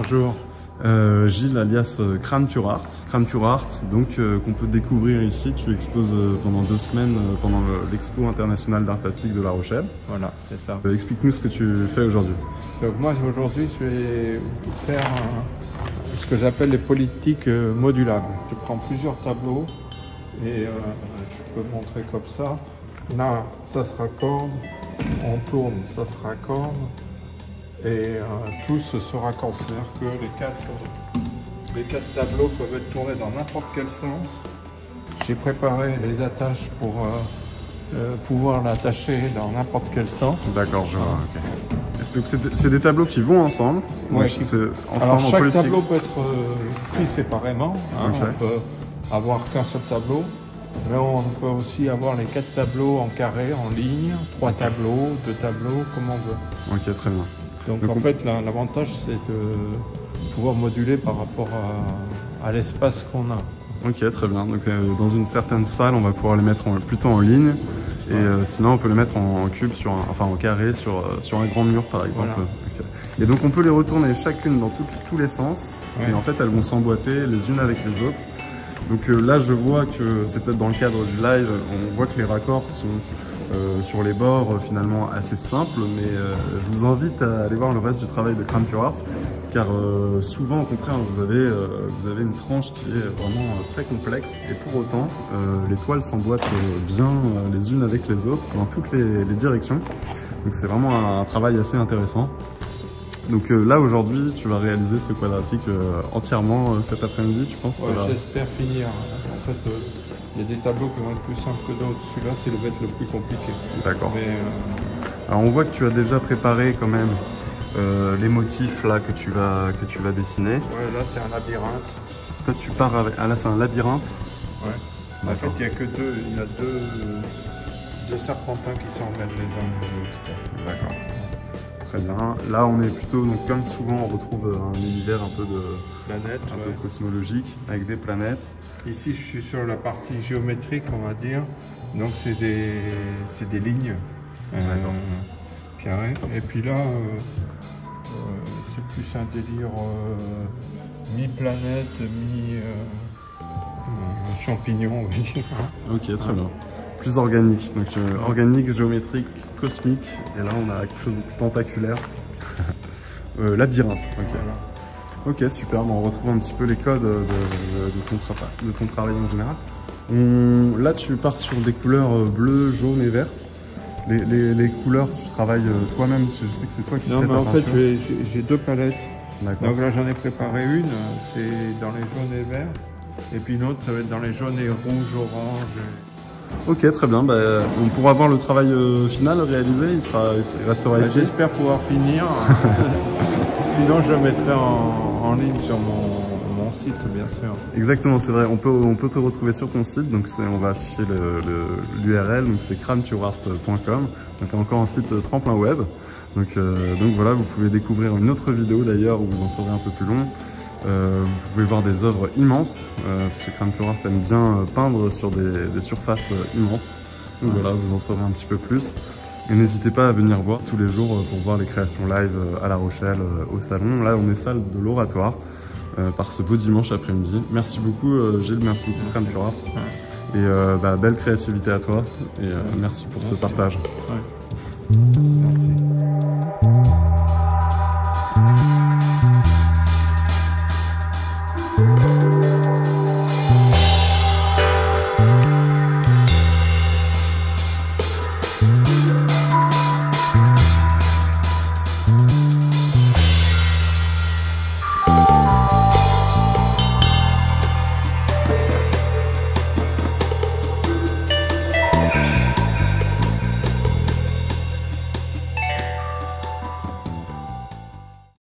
Bonjour. Gilles alias Crâne Pure Art. Crâne Pure Art, donc qu'on peut découvrir ici. Tu exposes pendant 2 semaines pendant l'Expo internationale d'art plastique de La Rochelle. Voilà, c'est ça. Explique-nous ce que tu fais aujourd'hui. Donc moi aujourd'hui je vais faire ce que j'appelle les polyptyques modulables. Je prends plusieurs tableaux et je peux montrer comme ça. Là, ça se raccorde, on tourne, ça se raccorde et tout se raccorde. C'est-à-dire que les quatre tableaux peuvent être tournés dans n'importe quel sens. J'ai préparé les attaches pour pouvoir l'attacher dans n'importe quel sens. D'accord, je vois. Okay. Donc c'est des tableaux qui vont ensemble. Ouais, alors chaque tableau peut être pris séparément. Hein, okay. On peut avoir qu'un seul tableau, mais on peut aussi avoir les 4 tableaux en carré, en ligne, 3 tableaux, 2 tableaux, comme on veut. Ok, très bien. Donc en fait, l'avantage c'est de pouvoir moduler par rapport à l'espace qu'on a. Ok, très bien. Donc dans une certaine salle, on va pouvoir les mettre plutôt en ligne. Et sinon, on peut les mettre en cube, en carré, sur un grand mur, par exemple. Voilà. Okay. Et donc, on peut les retourner chacune dans tous les sens. Ouais. Et en fait, elles vont s'emboîter les unes avec les autres. Donc là, je vois que c'est peut-être dans le cadre du live, on voit que les raccords sont sur les bords finalement assez simples. Mais je vous invite à aller voir le reste du travail de Crâne Pure Art. Car souvent, au contraire, vous avez une tranche qui est vraiment très complexe et pour autant, les toiles s'emboîtent bien les unes avec les autres dans toutes les directions. Donc c'est vraiment un travail assez intéressant. Donc là, aujourd'hui, tu vas réaliser ce quadratique entièrement cet après-midi, tu penses? Ouais, j'espère finir. En fait, il y a des tableaux qui vont être plus simples que d'autres. Celui-là, c'est le être le plus compliqué. D'accord. Alors on voit que tu as déjà préparé quand même les motifs là que tu vas dessiner. Ouais, là c'est un labyrinthe. Toi tu pars avec... Ah là c'est un labyrinthe. Ouais. En fait il n'y a que deux serpentins qui s'emmêlent les uns les autres. D'accord. Très bien. Là on est plutôt, donc comme souvent on retrouve un univers un peu de planète, un peu cosmologique avec des planètes. Ici je suis sur la partie géométrique on va dire. Donc c'est des lignes carrées. Et puis là c'est plus un délire mi-planète, mi-champignon, on va dire. Ok, très bien. Plus organique. Donc organique, géométrique, cosmique. Et là, on a quelque chose de plus tentaculaire. Labyrinthe. Ok. Voilà. Ok, super. Bon, on retrouve un petit peu les codes de ton travail en général. Là, tu pars sur des couleurs bleues, jaunes et vertes. Les couleurs, tu travailles toi-même, je sais que c'est toi qui fais ta peinture. En fait, j'ai 2 palettes. Donc là, j'en ai préparé une, c'est dans les jaunes et verts. Et puis une autre, ça va être dans les jaunes et rouges, orange. Ok, très bien. On pourra voir le travail final réalisé, il restera ici. J'espère pouvoir finir. Sinon, je le mettrai en ligne sur mon site, bien sûr. Exactement, c'est vrai. On peut te retrouver sur ton site. Donc on va afficher l'URL. Donc c'est crânepureart.com. Donc encore un site tremplin web. Donc voilà, vous pouvez découvrir une autre vidéo d'ailleurs où vous en saurez un peu plus long. Vous pouvez voir des œuvres immenses parce que Crâne Pure Art aime bien peindre sur des surfaces immenses. Donc voilà, vous en saurez un petit peu plus. Et n'hésitez pas à venir voir tous les jours pour voir les créations live à La Rochelle, au salon. Là, on est salle de l'Oratoire par ce beau dimanche après-midi. Merci beaucoup Gilles, merci beaucoup Crâne Pure Art. Et belle créativité à toi et merci pour ce partage. Ouais.